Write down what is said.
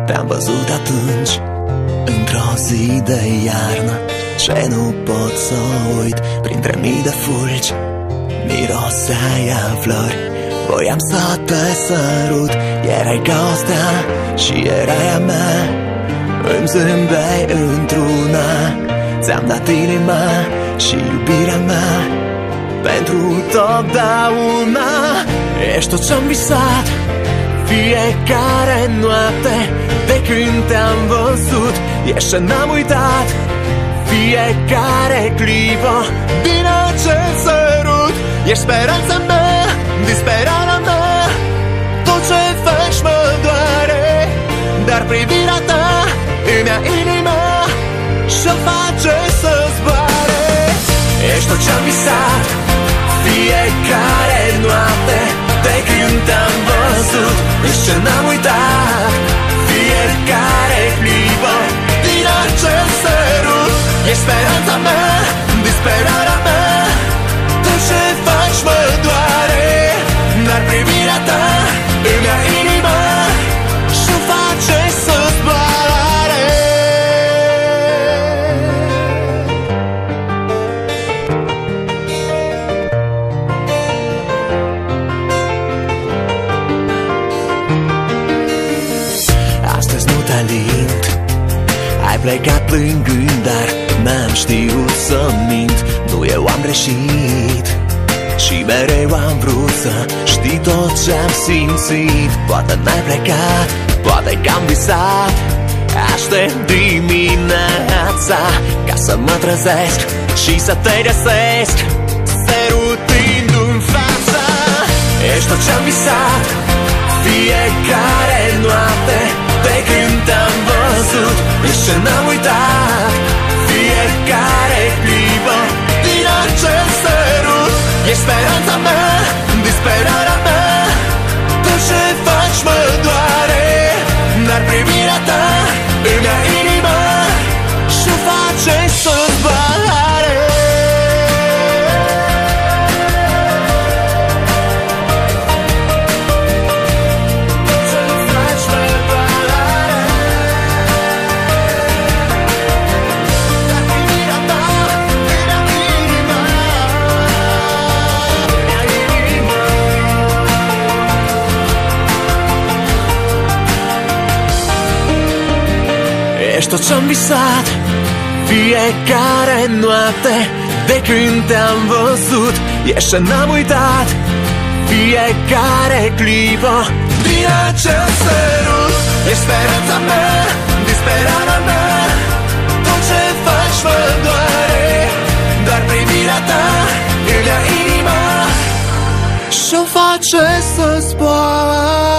Te-am văzut atunci, într-o zi de iarnă, ce nu pot să uit. Printre mii de fulgi miroseai a flori. Voiam să te sărut, erai gostea și erai a mea. Îmi zâmbeai într-una, ți-am dat inima și iubirea mea pentru totdeauna. Ești tot ce-am visat fiecare noapte de când te-am văzut. Ești ce n-am uitat fiecare clipă din acel sărut. Ești speranța mea, disperarea mea, tot ce faci mă doare, dar privirea ta îmi ia inima și-o face să zboare. Ești tot ce-am visat fiecare noapte de când te-am văzut. Ești ce n-am uitat fiecare clipă din acel sărut. Ești speranța mea, disperarea mea, tot ce faci mă doare, dar privirea ta îmi ia inima și-o face să zboare. Astăzi nu te alint, ai plecat plângând, dar n-am știut să mint. Nu eu am greșit și mereu am vrut să știi tot ce-am simțit. Poate n-ai plecat, poate că am visat. Aștept dimineața ca să mă trezesc și să te găsesc sărutindu-mi fața. Ești tot ce-am visat fiecare noapte de când te-am văzut. Ești ce n-am uitat fiecare clipă din acel sărut. Ești speranța mea, disperarea mea, tot ce faci mă doare, dar privirea ta îmi ia inima și-o face să zboare. Ești tot ce-am visat fiecare noapte de când te-am văzut. Ești ce n-am uitat fiecare clipă din acel sărut. Ești speranța mea, disperarea mea, tot ce faci mă doare, dar privirea ta îmi ia inima și-o face să zboare.